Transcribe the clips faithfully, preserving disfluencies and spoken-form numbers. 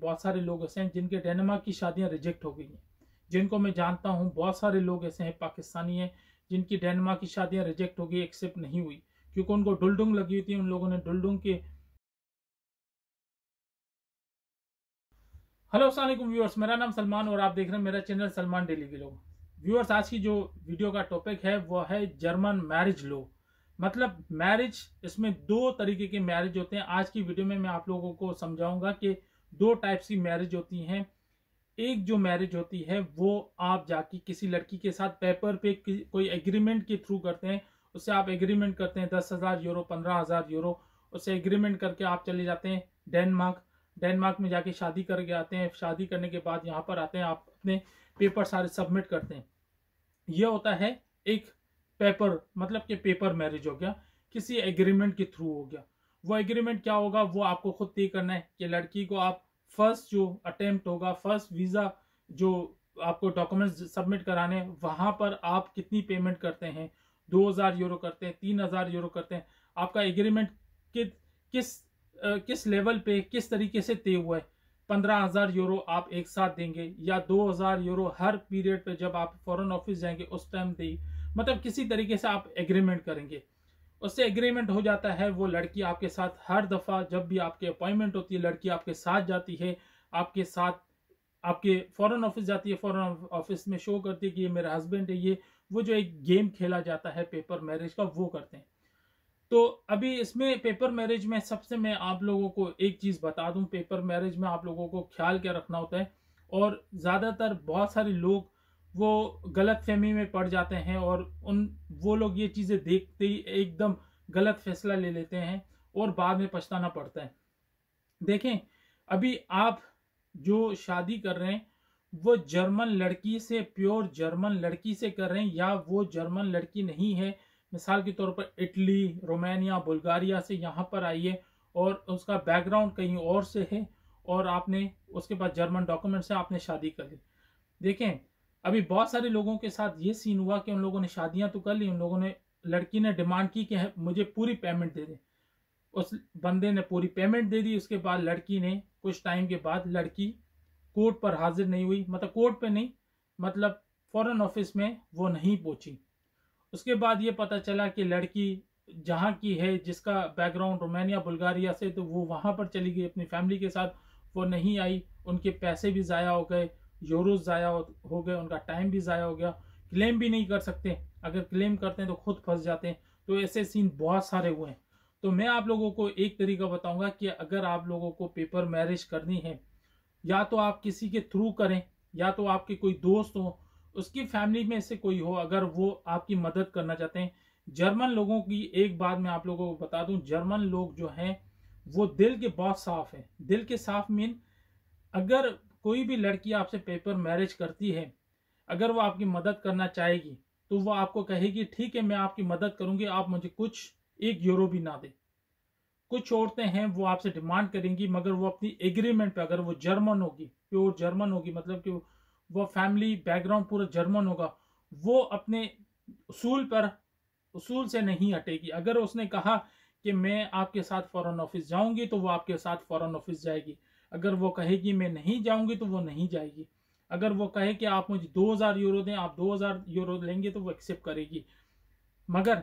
बहुत सारे लोग ऐसे हैं जिनके डेनमार्क की शादियां रिजेक्ट हो गई हैं, जिनको मैं जानता हूं। बहुत सारे लोग ऐसे हैं पाकिस्तानी हैं जिनकी डेनमार्क की शादियां रिजेक्ट हो गई, एक्सेप्ट नहीं हुई, क्योंकि उनको डुलडुंग लगी हुई थी। उन लोगों ने डुलडुंग के हेलो अस्सलाम वालेकुम व्यूअर्स, मेरा नाम सलमान और आप देख रहे हैं मेरा channel Salman daily vlog. Viewers, आज की जो वीडियो का टॉपिक है वो है जर्मन मैरिज लॉ। मतलब मैरिज, इसमें दो तरीके के मैरिज होते हैं। आज की वीडियो में मैं आप लोगों को समझाऊंगा कि दो टाइप्स की मैरिज होती हैं। एक जो मैरिज होती है वो आप जाके किसी लड़की के साथ पेपर पे कोई एग्रीमेंट के थ्रू करते हैं। उससे आप एग्रीमेंट करते हैं दस हजार यूरो, पंद्रह हजार यूरो, उससे एग्रीमेंट करके आप चले जाते हैं डेनमार्क। डेनमार्क में जाके शादी करके आते हैं। शादी करने के बाद यहाँ पर आते हैं, आप अपने पेपर सारे सबमिट करते हैं। यह होता है एक पेपर, मतलब कि पेपर मैरिज हो गया, किसी एग्रीमेंट के थ्रू हो गया। वो एग्रीमेंट क्या होगा वो आपको खुद तय करना है कि लड़की को आप फर्स्ट जो अटेम्प्ट होगा, फर्स्ट वीजा जो आपको डॉक्यूमेंट्स सबमिट कराने, वहां पर आप कितनी पेमेंट करते हैं, दो हजार यूरो करते हैं, तीन हजार यूरो करते हैं। आपका एग्रीमेंट कि, किस आ, किस लेवल पे किस तरीके से तय हुआ है। पंद्रह हजार यूरो आप एक साथ देंगे या दो हजार यूरो हर पीरियड पे जब आप फॉरेन ऑफिस जाएंगे उस टाइम दे, मतलब किसी तरीके से आप एग्रीमेंट करेंगे। उससे एग्रीमेंट हो जाता है। वो लड़की आपके साथ हर दफा जब भी आपकी अपॉइंटमेंट होती है, लड़की आपके साथ जाती है, आपके साथ आपके फॉरेन ऑफिस जाती है, फॉरेन ऑफिस में शो करती है कि ये मेरा हस्बैंड है। ये वो जो एक गेम खेला जाता है पेपर मैरिज का, वो करते हैं। तो अभी इसमें पेपर मैरिज में सबसे मैं आप लोगों को एक चीज बता दूं, पेपर मैरिज में आप लोगों को ख्याल क्या रखना होता है। और ज्यादातर बहुत सारे लोग वो गलत फहमी में पड़ जाते हैं और उन वो लोग ये चीजें देखते ही एकदम गलत फैसला ले लेते हैं और बाद में पछताना पड़ता है। देखें, अभी आप जो शादी कर रहे हैं वो जर्मन लड़की से, प्योर जर्मन लड़की से कर रहे हैं, या वो जर्मन लड़की नहीं है, मिसाल के तौर पर इटली, रोमानिया, बुल्गारिया से यहाँ पर आई है और उसका बैकग्राउंड कहीं और से है और आपने उसके पास जर्मन डॉक्यूमेंट से आपने शादी कर ली। देखें, अभी बहुत सारे लोगों के साथ ये सीन हुआ कि उन लोगों ने शादियां तो कर ली, उन लोगों ने, लड़की ने डिमांड की कि मुझे पूरी पेमेंट दे दे। उस बंदे ने पूरी पेमेंट दे दी। उसके बाद लड़की ने कुछ टाइम के बाद लड़की कोर्ट पर हाजिर नहीं हुई, मतलब कोर्ट पे नहीं, मतलब फॉरेन ऑफिस में वो नहीं पहुंची। उसके बाद ये पता चला कि लड़की जहाँ की है, जिसका बैकग्राउंड रोमानिया, बुल्गारिया से, तो वो वहां पर चली गई अपनी फैमिली के साथ, वो नहीं आई। उनके पैसे भी ज़ाया हो गए, यूरोज ज़ाया हो गए, उनका टाइम भी ज़ाया हो गया। क्लेम भी नहीं कर सकते, अगर क्लेम करते हैं तो खुद फंस जाते हैं। तो ऐसे सीन बहुत सारे हुए हैं। तो मैं आप लोगों को एक तरीका बताऊंगा कि अगर आप लोगों को पेपर मैरिज करनी है, या तो आप किसी के थ्रू करें, या तो आपके कोई दोस्त हो, उसकी फैमिली में से कोई हो, अगर वो आपकी मदद करना चाहते हैं। जर्मन लोगों की एक बात मैं आप लोगों को बता दूं, जर्मन लोग जो हैं वो दिल के बहुत साफ हैं। दिल के साफ मीन, अगर कोई भी लड़की आपसे पेपर मैरिज करती है, अगर वो आपकी मदद करना चाहेगी तो वो आपको कहेगी ठीक है मैं आपकी मदद करूंगी, आप मुझे कुछ एक यूरो भी ना दे। कुछ औरतें हैं वो आपसे डिमांड करेंगी, मगर वो अपनी एग्रीमेंट पे, अगर वो जर्मन होगी, प्योर जर्मन होगी, मतलब कि वो फैमिली बैकग्राउंड पूरा जर्मन होगा, वो अपने उसूल पर, उसूल से नहीं हटेगी। अगर उसने कहा कि मैं आपके साथ फॉरेन ऑफिस जाऊंगी तो वो आपके साथ फॉरेन ऑफिस जाएगी। अगर वो कहेगी मैं नहीं जाऊंगी तो वो नहीं जाएगी। अगर वो कहे कि आप मुझे दो हजार यूरो दें, आप दो हजार यूरो लेंगे तो वो एक्सेप्ट करेगी। मगर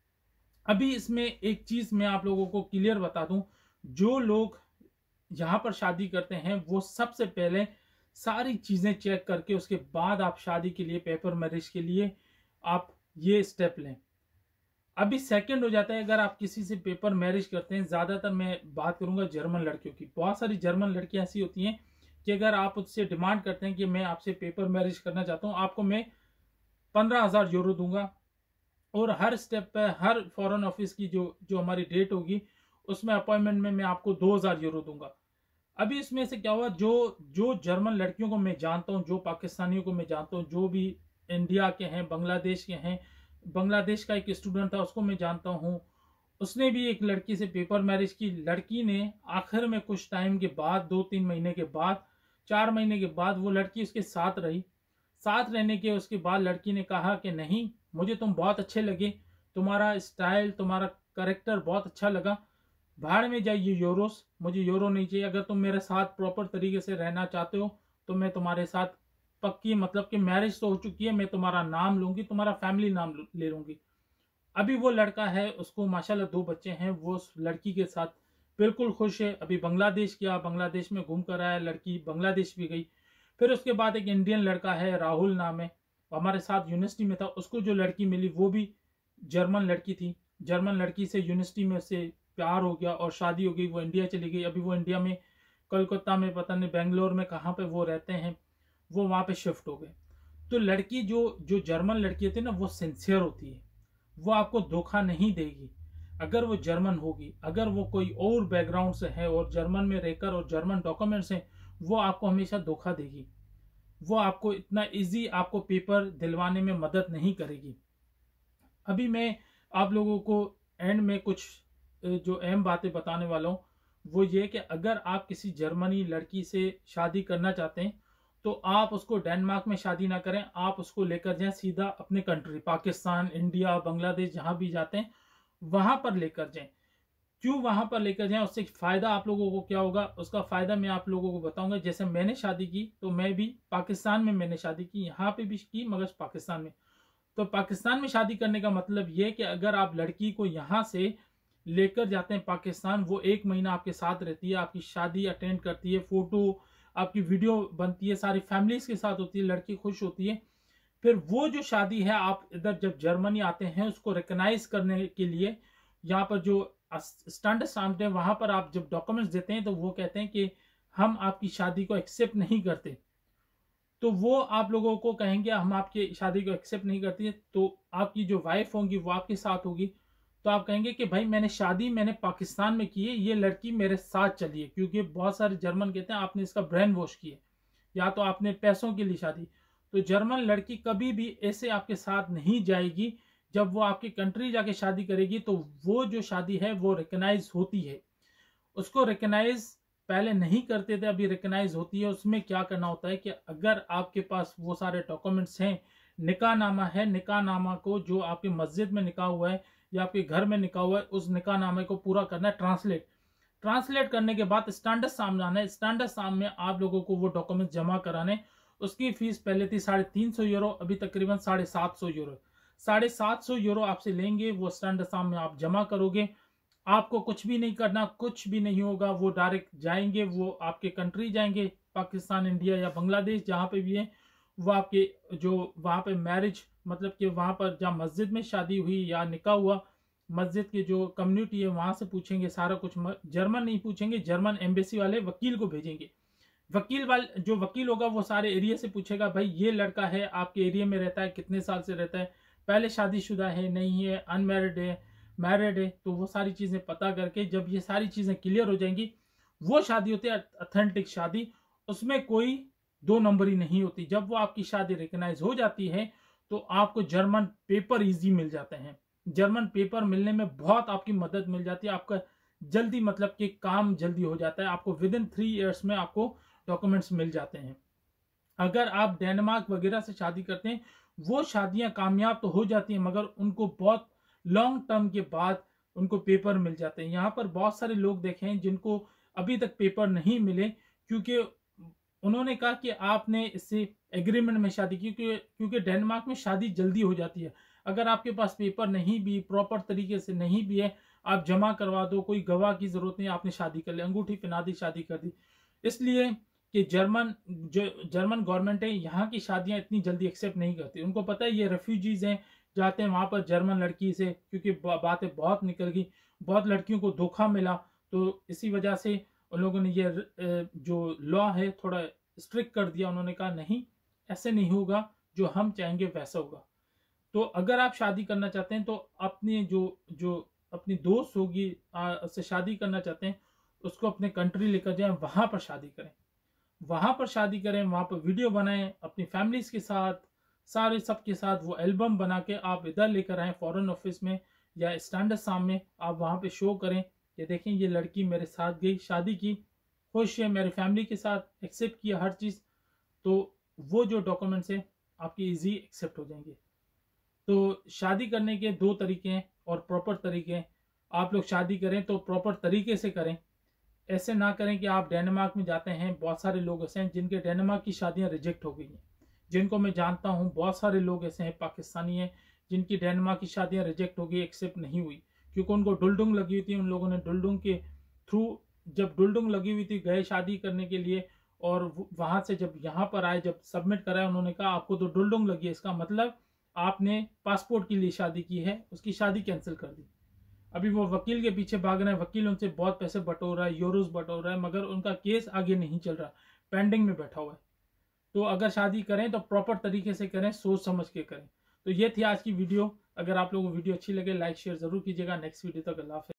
अभी इसमें एक चीज मैं आप लोगों को क्लियर बता दूं, जो लोग यहाँ पर शादी करते हैं वो सबसे पहले सारी चीजें चेक करके उसके बाद आप शादी के लिए, पेपर मैरिज के लिए आप ये स्टेप लें। अभी सेकंड हो जाता है अगर आप किसी से पेपर मैरिज करते हैं। ज्यादातर मैं बात करूंगा जर्मन लड़कियों की। बहुत सारी जर्मन लड़कियां ऐसी होती हैं कि अगर आप उससे डिमांड करते हैं कि मैं आपसे पेपर मैरिज करना चाहता हूं, आपको मैं पंद्रह हजार यूरो दूंगा और हर स्टेप पे, हर फॉरेन ऑफिस की जो जो हमारी डेट होगी उसमें अपॉइंटमेंट में मैं आपको दो हजार यूरो दूंगा। अभी इसमें से क्या हुआ, जो जो जर्मन लड़कियों को मैं जानता हूँ, जो पाकिस्तानियों को मैं जानता हूँ, जो भी इंडिया के हैं, बांग्लादेश के हैं, बांग्लादेश का एक स्टूडेंट था उसको मैं जानता हूँ, उसने भी एक लड़की से पेपर मैरिज की। लड़की ने आखिर में कुछ टाइम के बाद, दो तीन महीने के बाद, चार महीने के बाद वो लड़की उसके साथ रही। साथ रहने के उसके बाद लड़की ने कहा कि नहीं, मुझे तुम बहुत अच्छे लगे, तुम्हारा स्टाइल, तुम्हारा करेक्टर बहुत अच्छा लगा, भाड़ में जाइए यूरोस, मुझे यूरो नहीं चाहिए। अगर तुम मेरे साथ प्रॉपर तरीके से रहना चाहते हो तो मैं तुम्हारे साथ पक्की, मतलब कि मैरिज तो हो चुकी है, मैं तुम्हारा नाम लूंगी, तुम्हारा फैमिली नाम ले लूंगी। अभी वो लड़का है, उसको माशाल्लाह दो बच्चे हैं, वो उस लड़की के साथ बिल्कुल खुश है। अभी बांग्लादेश गया, बांग्लादेश में घूम कर आया, लड़की बांग्लादेश भी गई। फिर उसके बाद एक इंडियन लड़का है, राहुल नाम है, हमारे साथ यूनिवर्सिटी में था। उसको जो लड़की मिली वो भी जर्मन लड़की थी। जर्मन लड़की से यूनिवर्सिटी में से प्यार हो गया और शादी हो गई, वो इंडिया चली गई। अभी वो इंडिया में कोलकाता में, पता नहीं बेंगलोर में कहाँ पे वो रहते हैं, वो वहाँ पे शिफ्ट हो गए। तो लड़की जो जो जर्मन लड़की होती है ना, वो सिंसियर होती है, वो आपको धोखा नहीं देगी। अगर वो जर्मन होगी, अगर वो कोई और बैकग्राउंड से है और जर्मन में रहकर और जर्मन डॉक्यूमेंट्स हैं, वो आपको हमेशा धोखा देगी। वो आपको इतना इजी आपको पेपर दिलवाने में मदद नहीं करेगी। अभी मैं आप लोगों को एंड में कुछ जो अहम बातें बताने वाला हूँ, वो ये कि अगर आप किसी जर्मनी लड़की से शादी करना चाहते हैं तो आप उसको डेनमार्क में शादी ना करें, आप उसको लेकर जाएं सीधा अपने कंट्री, पाकिस्तान, इंडिया, बांग्लादेश, जहां भी जाते हैं वहां पर लेकर जाएं। क्यों वहां पर लेकर जाएं, उससे फायदा आप लोगों को क्या होगा, उसका फायदा मैं आप लोगों को बताऊंगा। जैसे मैंने शादी की तो मैं भी पाकिस्तान में मैंने शादी की, यहाँ पे भी की, मगर पाकिस्तान में। तो पाकिस्तान में शादी करने का मतलब ये कि अगर आप लड़की को यहाँ से लेकर जाते हैं पाकिस्तान, वो एक महीना आपके साथ रहती है, आपकी शादी अटेंड करती है, फोटो आपकी वीडियो बनती है, सारी फैमिलीज के साथ होती है, लड़की खुश होती है। फिर वो जो शादी है, आप इधर जब जर्मनी आते हैं उसको रिकॉग्नाइज करने के लिए, यहाँ पर जो स्टैंडर्ड स्टैम्प है वहां पर आप जब डॉक्यूमेंट्स देते हैं तो वो कहते हैं कि हम आपकी शादी को एक्सेप्ट नहीं करते। तो वो आप लोगों को कहेंगे हम आपकी शादी को एक्सेप्ट नहीं करती है, तो आपकी जो वाइफ होगी वो आपके साथ होगी। तो आप कहेंगे कि भाई मैंने शादी मैंने पाकिस्तान में की है, ये लड़की मेरे साथ चली है। क्योंकि बहुत सारे जर्मन कहते हैं आपने इसका ब्रेन वॉश किया, या तो आपने पैसों के लिए शादी। तो जर्मन लड़की कभी भी ऐसे आपके साथ नहीं जाएगी। जब वो आपकी कंट्री जाके शादी करेगी तो वो जो शादी है वो रिकॉग्नाइज होती है। उसको रिकॉग्नाइज पहले नहीं करते थे, अभी रिकॉग्नाइज होती है। उसमें क्या करना होता है कि अगर आपके पास वो सारे डॉक्यूमेंट्स हैं, निकाह नामा है, निकाह नामा को जो आपकी मस्जिद में निकाह हुआ है या आपके घर में निकाह हुआ है, उस निकाह नामे को पूरा करना है ट्रांसलेट। ट्रांसलेट करने के बाद स्टैंडर्ड साम जाना है। स्टैंडर्ड साम में आप लोगों को वो डॉक्यूमेंट जमा कराने। उसकी फीस पहले थी साढ़े तीन सौ यूरो, अभी तकरीबन साढ़े सात सौ यूरो। साढ़े सात सौ यूरो आपसे लेंगे, वो स्टैंडर्ड साम में आप जमा करोगे। आपको कुछ भी नहीं करना, कुछ भी नहीं होगा। वो डायरेक्ट जाएंगे, वो आपके कंट्री जाएंगे, पाकिस्तान, इंडिया या बांग्लादेश जहाँ पे भी है। वो आपके जो वहाँ पे मैरिज, मतलब कि वहाँ पर जहाँ मस्जिद में शादी हुई या निकाह हुआ, मस्जिद की जो कम्युनिटी है वहां से पूछेंगे सारा कुछ। जर्मन नहीं पूछेंगे, जर्मन एम्बेसी वाले वकील को भेजेंगे। वकील वाले जो वकील होगा वो सारे एरिया से पूछेगा, भाई ये लड़का है आपके एरिया में रहता है, कितने साल से रहता है, पहले शादीशुदा है, नहीं है, अनमैरिड है, मैरिड है। तो वो सारी चीजें पता करके जब ये सारी चीजें क्लियर हो जाएंगी, वो शादी होती है ऑथेंटिक शादी। उसमें कोई दो नंबरी नहीं होती। जब वो आपकी शादी रिकॉग्नाइज हो जाती है तो आपको जर्मन पेपर इजी मिल जाते हैं। जर्मन पेपर मिलने में बहुत आपकी मदद मिल जाती है। आपका जल्दी, मतलब कि काम जल्दी हो जाता है। आपको विद इन थ्री इयर्स में आपको डॉक्यूमेंट्स मिल जाते हैं। अगर आप डेनमार्क वगैरह से शादी करते हैं, वो शादियां कामयाब तो हो जाती हैं, मगर उनको बहुत लॉन्ग टर्म के बाद उनको पेपर मिल जाते हैं। यहाँ पर बहुत सारे लोग देखे हैं जिनको अभी तक पेपर नहीं मिले, क्योंकि उन्होंने कहा कि आपने इससे एग्रीमेंट में शादी की। क्योंकि डेनमार्क में शादी जल्दी हो जाती है। अगर आपके पास पेपर नहीं भी प्रॉपर तरीके से नहीं भी है, आप जमा करवा दो, कोई गवाह की जरूरत नहीं, आपने शादी कर ली, अंगूठी पहना दी, शादी कर दी। इसलिए कि जर्मन जो जर्मन गवर्नमेंट है यहाँ की शादियां इतनी जल्दी एक्सेप्ट नहीं करती। उनको पता है ये रेफ्यूजीज हैं, जाते हैं वहां पर जर्मन लड़की से, क्योंकि बातें बहुत निकल गई, बहुत लड़कियों को धोखा मिला। तो इसी वजह से उन लोगों ने ये जो लॉ है थोड़ा स्ट्रिक्ट कर दिया। उन्होंने कहा नहीं, ऐसे नहीं होगा, जो हम चाहेंगे वैसा होगा। तो अगर आप शादी करना चाहते हैं तो अपनी जो जो अपनी दोस्त होगी से शादी करना चाहते हैं, उसको अपने कंट्री लेकर जाएं, वहां पर शादी करें, वहां पर शादी करें, वहां पर वीडियो बनाएं अपनी फैमिलीज के साथ, सारे सबके साथ। वो एल्बम बना के आप इधर लेकर आए फॉरेन ऑफिस में या स्टैंडर्ड सामने, आप वहां पे शो करें कि देखें ये लड़की मेरे साथ गई, शादी की, खुश है, मेरे फैमिली के साथ एक्सेप्ट किया हर चीज़। तो वो जो डॉक्यूमेंट्स हैं आपकी इजी एक्सेप्ट हो जाएंगे। तो शादी करने के दो तरीके हैं और प्रॉपर तरीके हैं। आप लोग शादी करें तो प्रॉपर तरीके से करें। ऐसे ना करें कि आप डेनमार्क में जाते हैं, बहुत सारे लोग ऐसे हैं जिनके डेनमार्क की शादियां रिजेक्ट हो गई हैं, जिनको मैं जानता हूं। बहुत सारे लोग ऐसे हैं पाकिस्तानी हैं जिनकी डेनमार्क की शादियां रिजेक्ट हो गई, एक्सेप्ट नहीं हुई, क्योंकि उनको डुलडुंग लगी हुई थी। उन लोगों ने डुलडुंग के थ्रू, जब डुलडुंग लगी हुई थी, गए शादी करने के लिए, और वहां से जब यहाँ पर आए, जब सबमिट कराया, उन्होंने कहा आपको तो डुलडुंग लगी है, इसका मतलब आपने पासपोर्ट के लिए शादी की है, उसकी शादी कैंसिल कर दी। अभी वो वकील के पीछे भाग रहे हैं, वकील उनसे बहुत पैसे बटोर रहा है, यूरोस बटोर रहा है, मगर उनका केस आगे नहीं चल रहा, पेंडिंग में बैठा हुआ है। तो अगर शादी करें तो प्रॉपर तरीके से करें, सोच समझ के करें। तो ये थी आज की वीडियो। अगर आप लोगों को वीडियो अच्छी लगे, लाइक शेयर जरूर कीजिएगा। नेक्स्ट वीडियो तक अल्लाह हाफ़िज़।